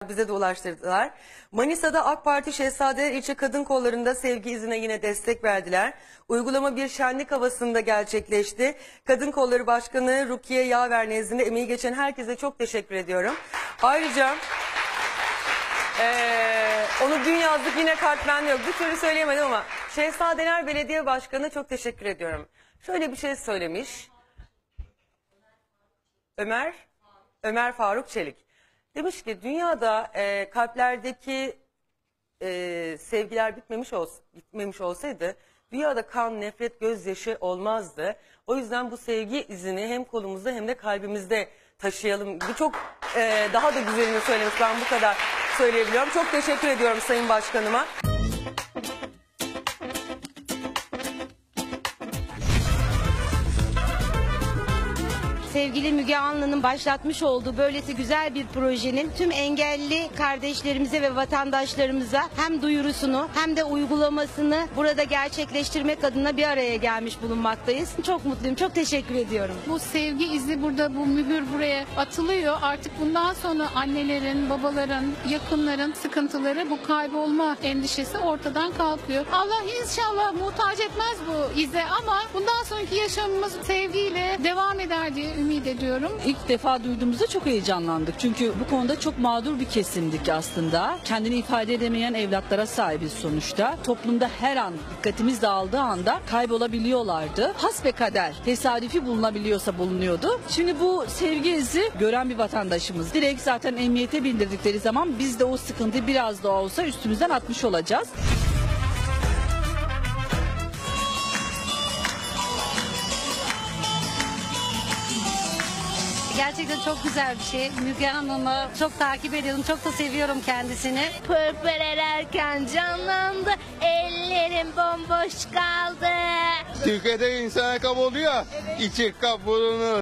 bize de ulaştırdılar. Manisa'da AK Parti Şehzadeler İlçe Kadın Kolları'nda sevgi izine yine destek verdiler. Uygulama bir şenlik havasında gerçekleşti. Kadın Kolları Başkanı Rukiye Yaver nezdinde emeği geçen herkese çok teşekkür ediyorum. Ayrıca onu dün yazdık, yine kart bende yok. Bir türlü söyleyemedim ama Şehzadeler Belediye Başkanı çok teşekkür ediyorum. Şöyle bir şey söylemiş. Ömer Faruk Çelik. Demiş ki dünyada kalplerdeki sevgiler bitmemiş olsaydı dünyada kan, nefret, gözyaşı olmazdı. O yüzden bu sevgi izini hem kolumuzda hem de kalbimizde taşıyalım. Bu çok daha da güzelini söylemiş. Ben bu kadar söyleyebiliyorum. Çok teşekkür ediyorum Sayın Başkanıma. Sevgili Müge Anlı'nın başlatmış olduğu böylesi güzel bir projenin tüm engelli kardeşlerimize ve vatandaşlarımıza hem duyurusunu hem de uygulamasını burada gerçekleştirmek adına bir araya gelmiş bulunmaktayız. Çok mutluyum, çok teşekkür ediyorum. Bu sevgi izi burada, bu mühür buraya atılıyor. Artık bundan sonra annelerin, babaların, yakınların sıkıntıları, bu kaybolma endişesi ortadan kalkıyor. Allah inşallah muhtaç etmez bu ize ama bundan sonraki yaşamımız sevgiyle devam eder diye ümit ediyorum. İlk defa duyduğumuzda çok heyecanlandık. Çünkü bu konuda çok mağdur bir kesimdik aslında. Kendini ifade edemeyen evlatlara sahibiz sonuçta. Toplumda her an dikkatimiz dağıldığı anda kaybolabiliyorlardı. Hasbekader tesadüfi bulunabiliyorsa bulunuyordu. Şimdi bu sevgi izi gören bir vatandaşımız. Direkt zaten emniyete bildirdikleri zaman biz de o sıkıntıyı biraz da olsa üstümüzden atmış olacağız. Gerçekten çok güzel bir şey. Müge Hanım'ı çok takip ediyorum, çok da seviyorum kendisini. Pörpelerken canlandı, ellerim bomboş kaldı. Türkiye'de insan ayakkabı oluyor, içi kabuğunu